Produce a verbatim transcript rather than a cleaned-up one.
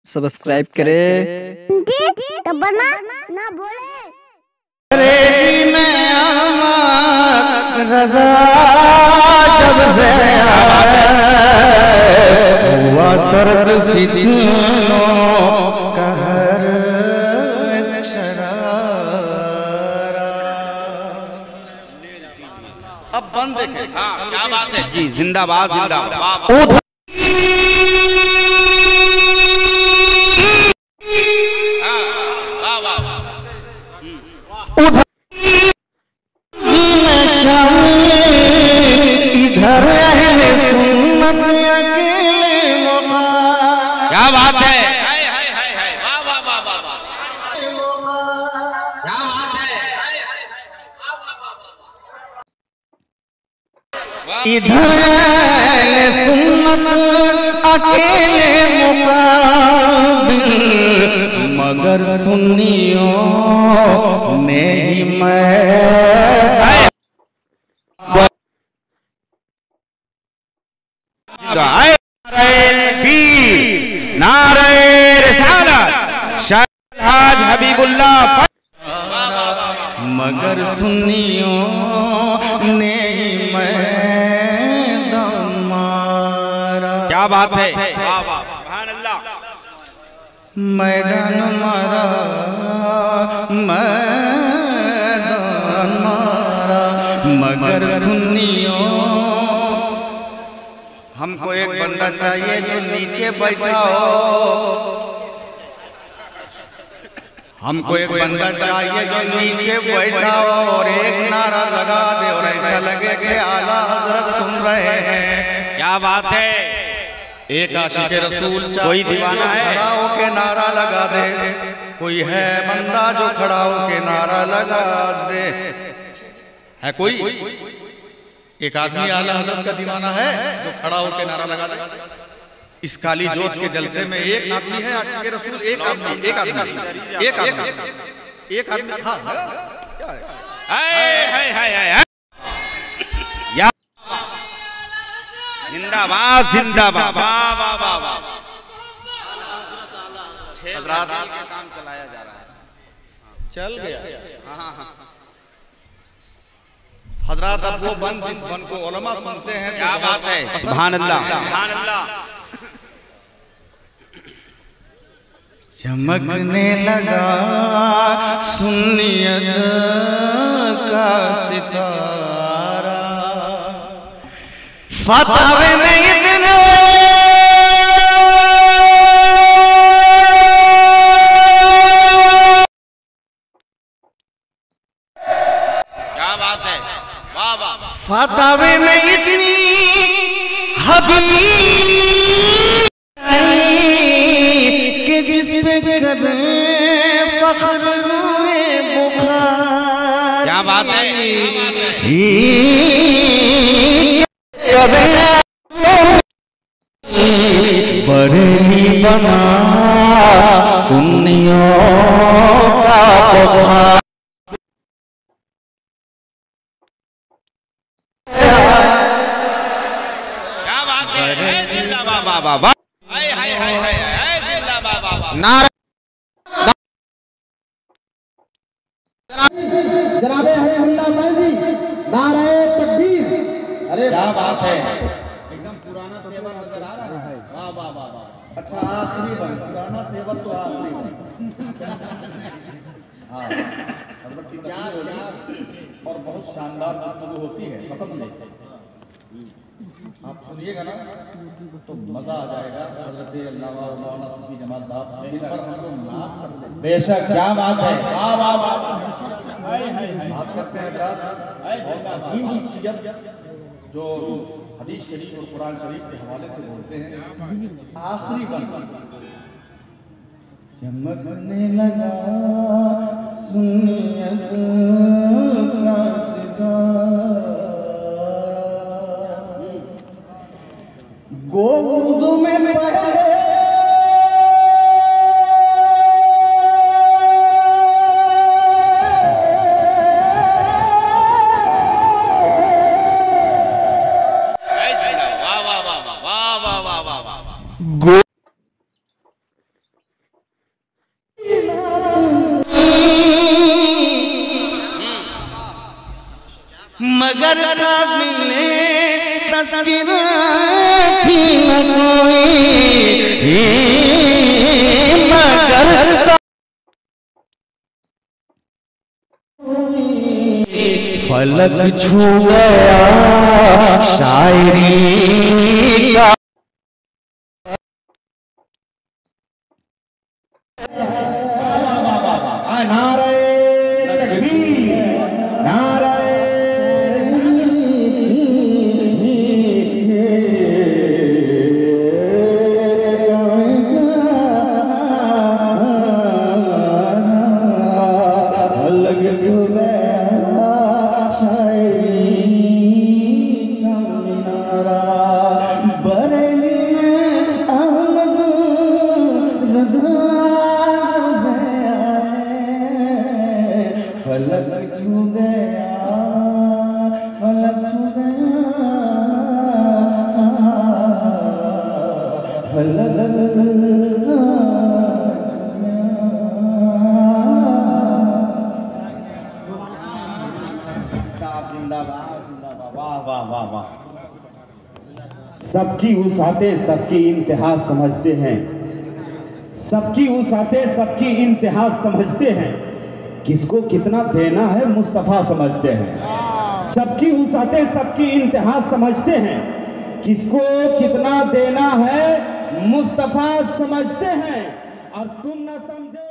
Subscribe करे बना ना बोले में रजा जब से हुआ सर्द फितनों कहर शरारा। अब बंद देखें। हाँ, क्या बात है जी, जिंदाबाद जिंदाबाद। इधर अहले सुन्नत अकेले मौका। क्या बात है, हाय हाय हाय हाय, वाह वाह वाह वाह वाह, क्या बात है, हाय हाय हाय, वाह वाह वाह। इधर अहले सुन्नत अकेले मुकाबिल, मगर सुन्नियों ने ही मैं नारे रिसालत शाह हबीबुल्लाह, मगर सुन्नियों ने ही मैदान मारा। क्या बात है, सुभान अल्लाह। मैदान मारा, मैदान मारा, मगर सुन्नियों। हमको एक बंदा चाहिए जो नीचे बैठा हो, हमको एक बंदा चाहिए जो नीचे बैठा हो और एक नारा लगा दे और ऐसा लगे कि आला हजरत सुन रहे हैं। क्या बात है, एक आशिक रसूल कोई दीवाना है खड़ा हो के नारा लगा दे, कोई है बंदा जो खड़ा हो के नारा लगा दे, है कोई? एक आदमी आला हज़रत का दीवाना है जो खड़ा होकर नारा लगा दे। इस काली जोत के जलसे में एक आदमी है आशिक रसूल, एक आदमी, एक आदमी, एक आदमी, एक आदमी। हाँ, हाय हाय हाय हाय, जिंदाबाद जिंदाबाद, वाह वाह वाह वाह। हज़रात का काम चलाया जा रहा है, चल गया। हाँ हाँ, हजरात अब वो बन जिस बन को उलमा सुनते हैं। क्या बात है, सुभान अल्लाह सुभान अल्लाह। चमकने लगा सुन्नियत का सितारा, फतवे में इतने फतवे में इतनी हदीस कि जिस पे करें फख्र हुए बुखार। क्या बात है, बरेली बना सुन्नियों का बुखार। जनाबे हल्ला मैजी, नारे तकबीर। अरे क्या बात है, एकदम पुराना तेवर नजर आ रहा है। वाह वाह वाह वाह। अच्छा, आखिरी बन, पुराना तेवर तो आखिरी बन। हाँ, हज़रत की तकबीर होगी और बहुत शानदार गुफ्तगू होती है, कसम से। आप सुनिएगा ना तो मजा आ जाएगा। हज़रत अल्लामा मौलाना सूफी जमाल साहब जिन पर हम लोग नाज करते हैं। बेशक, क्या बात है, वाह वाह वाह। बात करते हैं अजीम शख्सियत जो हदीस शरीफ और कुरान शरीफ के हवाले से बोलते हैं। आखिरी बन चमकने लगा सुन्नियत का सितारा, गोद में पहले मगर का मिले तस्वीर थी न कोई मगर फलक छू गया शायरी का फलक छू गया फलक छू गया फलक वाह वाह वाह वाह। सबकी वुसाते सबकी इंतहा समझते हैं, सबकी वुसाते सबकी इंतहा समझते हैं, किसको कितना देना है मुस्तफा समझते हैं। सबकी वुसाते सबकी इंतहा समझते हैं, किसको कितना देना है मुस्तफा समझते हैं। और तुम न समझे